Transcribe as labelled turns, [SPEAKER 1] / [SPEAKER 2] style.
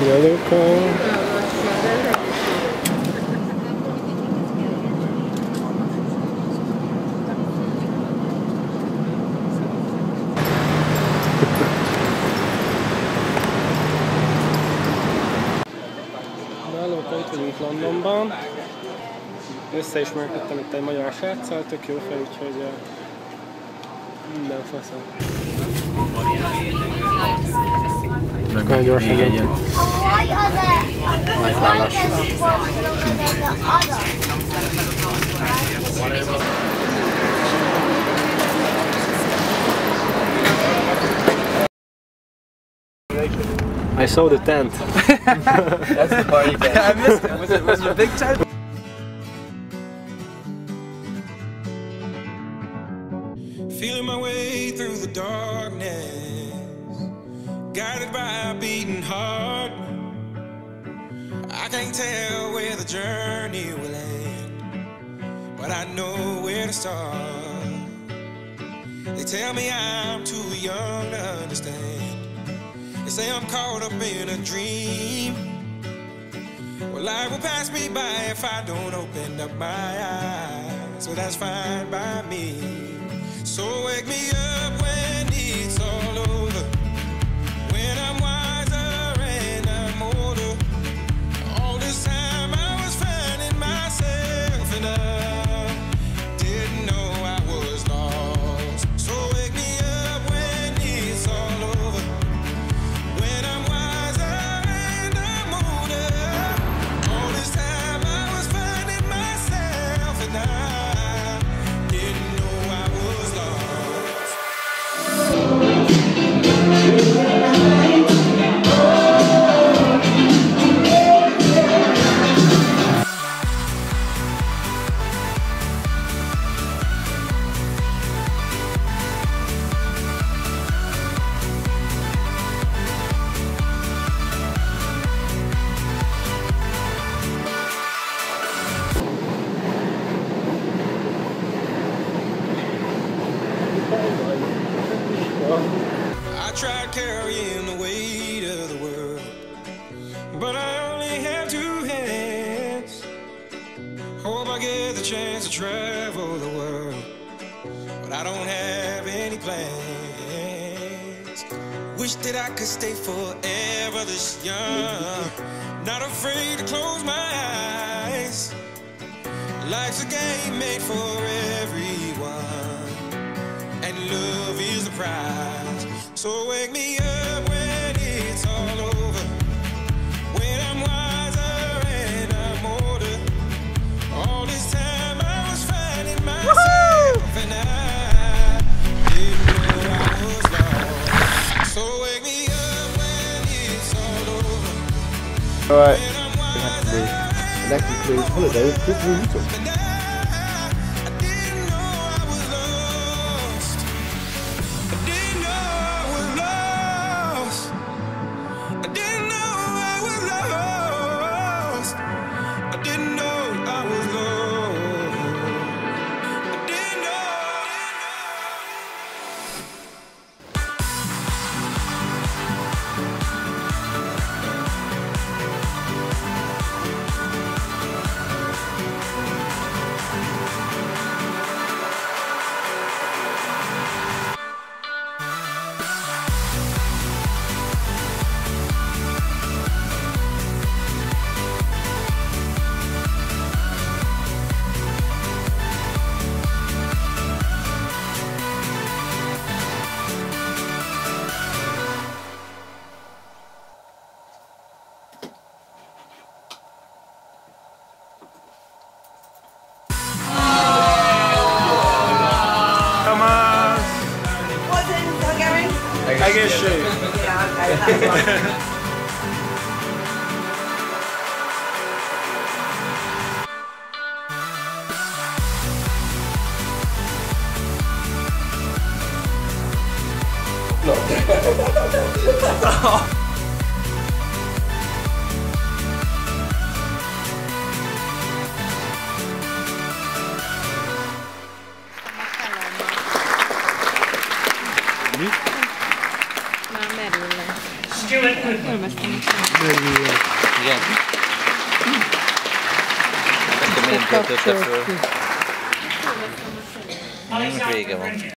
[SPEAKER 1] Yellow corn. Nálunk itt vagyunk Londonban. Összeismerkedtem itt egy magyar sráccal, tök jó fej, úgyhogy minden faszom. Nagyon gyorsan legyen. I saw the tent.
[SPEAKER 2] That's the party tent. I missed it. Was it a big tent?
[SPEAKER 3] Feeling my way through the darkness, guided by a beating heart. I can't tell where the journey will end, but I know where to start. They tell me I'm too young to understand. They say I'm caught up in a dream. Well, life will pass me by if I don't open up my eyes. So that's fine by me. So wake me up when it's all over, when I'm wiser and I'm older. All this time I was finding myself and I didn't know I was lost. So wake me up when it's all over, when I'm wiser and I'm older. All this time I was finding myself and I didn't know I was lost. I tried carrying the weight of the world, but I only have two hands. Hope I get the chance to travel the world, but I don't have any plans. Wish that I could stay forever this young, not afraid to close my eyes. Life's a game made for everyone, and love is the prize. So wake me up when it's all over, when I'm wiser and I'm older. All this time I was finding myself and I didn't know I was lost. So wake me up when it's all over.
[SPEAKER 1] Alright.
[SPEAKER 2] That concludes holiday with Little.
[SPEAKER 1] I get shit.
[SPEAKER 4] Yeah, okay, that's one.
[SPEAKER 5] Már merül le.
[SPEAKER 2] Igen. Akkor miért töltötte föl? Vége van.